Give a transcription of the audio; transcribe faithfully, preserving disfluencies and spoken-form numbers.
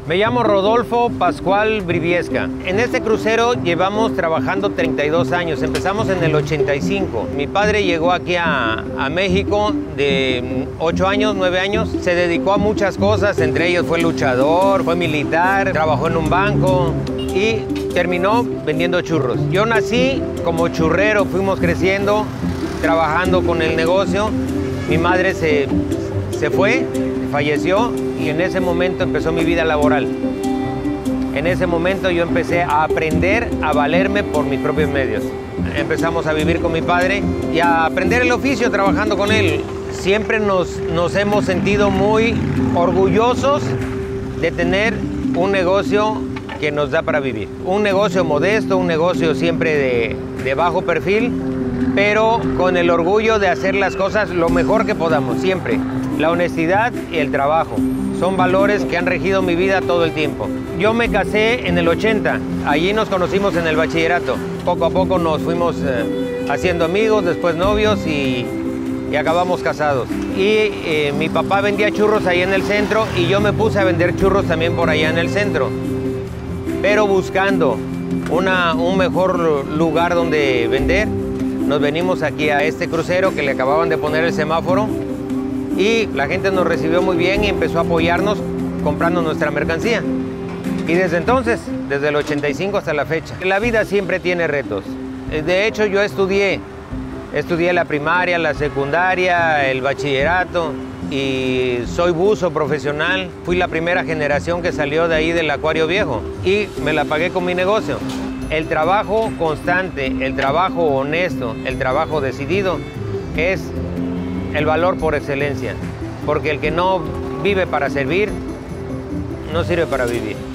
Me llamo Rodolfo Pascual Briviesca. En este crucero llevamos trabajando treinta y dos años. Empezamos en el ochenta y cinco. Mi padre llegó aquí a, a México de ocho años, nueve años. Se dedicó a muchas cosas, entre ellos fue luchador, fue militar, trabajó en un banco y terminó vendiendo churros. Yo nací como churrero, fuimos creciendo, trabajando con el negocio. Mi madre se, se fue, falleció y en ese momento empezó mi vida laboral. En ese momento yo empecé a aprender a valerme por mis propios medios. Empezamos a vivir con mi padre y a aprender el oficio trabajando con él. Siempre nos, nos hemos sentido muy orgullosos de tener un negocio que nos da para vivir. Un negocio modesto, un negocio siempre de, de bajo perfil, pero con el orgullo de hacer las cosas lo mejor que podamos, siempre. La honestidad y el trabajo son valores que han regido mi vida todo el tiempo. Yo me casé en el ochenta, allí nos conocimos en el bachillerato. Poco a poco nos fuimos eh, haciendo amigos, después novios y, y acabamos casados. Y eh, mi papá vendía churros ahí en el centro y yo me puse a vender churros también por allá en el centro. Pero buscando una, un mejor lugar donde vender, nos venimos aquí a este crucero que le acababan de poner el semáforo y la gente nos recibió muy bien y empezó a apoyarnos comprando nuestra mercancía. Y desde entonces, desde el ochenta y cinco hasta la fecha, la vida siempre tiene retos. De hecho, yo estudié, estudié la primaria, la secundaria, el bachillerato y soy buzo profesional. Fui la primera generación que salió de ahí del Acuario Viejo y me la pagué con mi negocio. El trabajo constante, el trabajo honesto, el trabajo decidido es el valor por excelencia, porque el que no vive para servir, no sirve para vivir.